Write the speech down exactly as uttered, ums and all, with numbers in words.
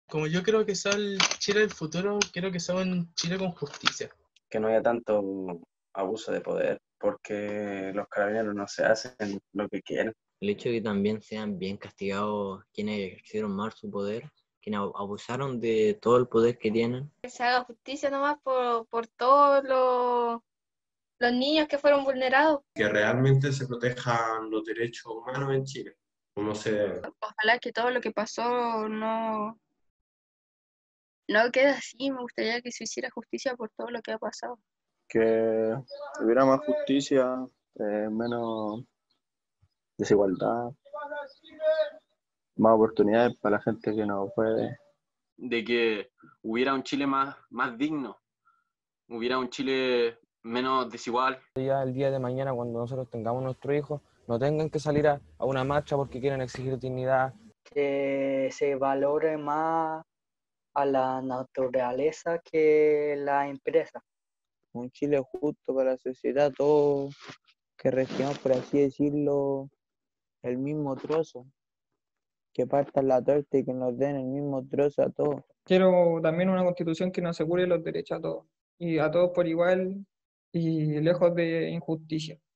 Como yo creo que sea el Chile del futuro, quiero que sea un Chile con justicia. Que no haya tanto abuso de poder, porque los carabineros no se hacen lo que quieren. El hecho de que también sean bien castigados quienes ejercieron mal su poder, quienes abusaron de todo el poder que tienen. Que se haga justicia nomás por, por todos los, los niños que fueron vulnerados. Que realmente se protejan los derechos humanos en Chile, como se debe. Ojalá que todo lo que pasó no, no quede así. Me gustaría que se hiciera justicia por todo lo que ha pasado. Que hubiera más justicia, eh, menos desigualdad, más oportunidades para la gente que no puede. De que hubiera un Chile más, más digno, hubiera un Chile menos desigual. Ya el día de mañana, cuando nosotros tengamos nuestros hijos, no tengan que salir a, a una marcha porque quieren exigir dignidad. Que se valore más a la naturaleza que la empresa. Un Chile justo para la sociedad, todos que recibamos, por así decirlo, el mismo trozo, que partan la torta y que nos den el mismo trozo a todos. Quiero también una constitución que nos asegure los derechos a todos, y a todos por igual y lejos de injusticia.